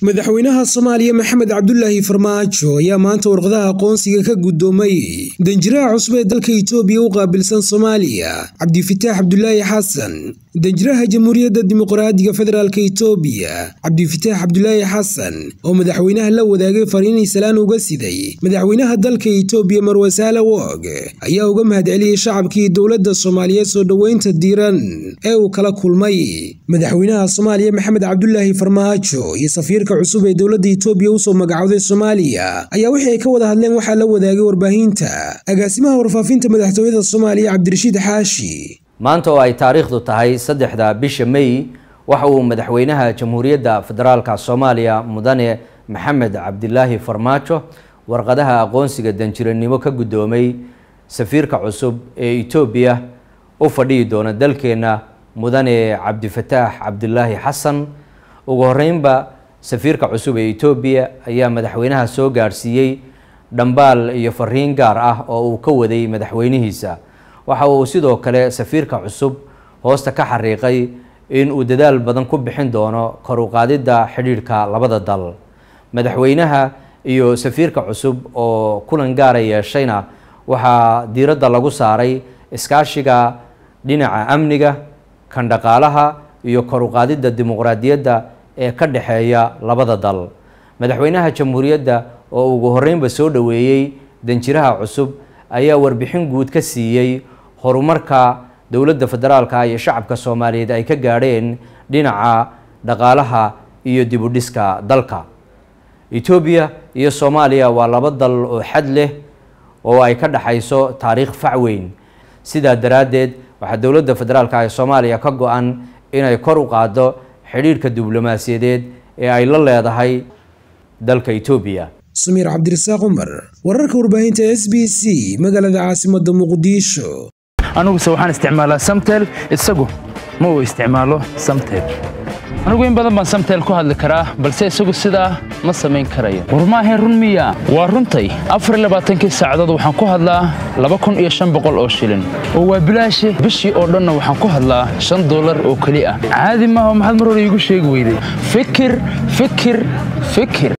madaxweynaha Soomaaliya Maxamed Cabdullaahi Farmaajo ayaa maanta warqadaha aqoonsiga ka gudoomay danjiraha cusub ee dalka Itoobiya u qaabilsan Soomaaliya Cabdifataax Cabdullaahi Xasan danjiraha Jamhuuriyadda Dimuqraadiga Federaalka Itoobiya Cabdifataax Cabdullaahi Xasan oo madaxweynaha la wadaagay fariin salaan uga siday madaxweynaha dalka Itoobiya Marwo Sahle Work ayaa uga mahadceliyay shacabkii dowladda Soomaaliyeed soo dhaweynta diiran ee uu kala kulmay madaxweynaha Soomaaliya Maxamed Cabdullaahi Farmaajo iyo safiirka cusub ee dowladda Itoobiya u soo magacawday Soomaaliya ayaa wixii ay ka wada hadleen waxa la wadaagay warbaahinta agaasimaha warfaafinta madaxtooyada Soomaaliya Cabdirashiid Xaashi maanta oo ay taariikhdu tahay 3 bisha May waxa uu madaxweynaha Jamhuuriyadda Federaalka Soomaaliya mudane Maxamed Cabdullaahi Farmaajo warqadaha aqoonsiga danjiranimo ka gudoomay safiirka cusub ee Itoobiya u fadhiyi doona dalkeena mudane Cabdifataax Cabdullaahi Xasan ugu horeynba safiirka cusub ee Itoobiya ayaa madaxweynaha soo gaarsiiyay dhambaal iyo fariin gaar ah oo uu ka waday madaxweynihiisa waxa uu sidoo kale safiirka cusub hoosta ka xariiqay in uu dadaal badan ku bixin doono kor u qaadida xiriirka labada dal madaxweynaha iyo safiirka cusub oo kulan gaar ah yeeshayna waxa diiradda lagu saaray iskaashiga dhinaca amniga kan dhaqaalaha iyo kor u qaadida dimuqraadiyadda ee ka dhaxeeya labada dal madaxweynaha jamhuuriyadda oo ugu horeynba soo dhaweeyay danjiraha cusub ayaa warbixin guud ka siiyay horumarka dowladda federaalka iyo shacabka Soomaaliyeed ay ka gaadheen dhinaca dhaqaalaha iyo dib u dhiska dalka Itoobiya iyo Soomaaliya waa laba dal oo xad leh oo ay ka dhaxayso taariikh fac weyn sida daraadeed waxa dowladda federaalka ee Soomaaliya ka go'an inay kor u qaado xiriirka diblomaasiyadeed ee ay la leedahay dalka Itoobiya Samir Cabdirasaaq Umar wararka warbaahinta SBC magaalada caasimadda Muqdisho anigu waxaan isticmaalaa Samtel isagu ma uu isticmaalo Samtel anigu in badan baan Samtel ku hadli karaa balse isagu sidaa ma sameyn karayo warmaahay run miya waa runtay 24 saacadood waxaan ku hadlaa 2500 oo shilin oo waa bilaash bishii oo dhan waxaan ku hadlaa $5 oo kali ah caadi ma aha maxaad mar hore igu sheegi weyday fikir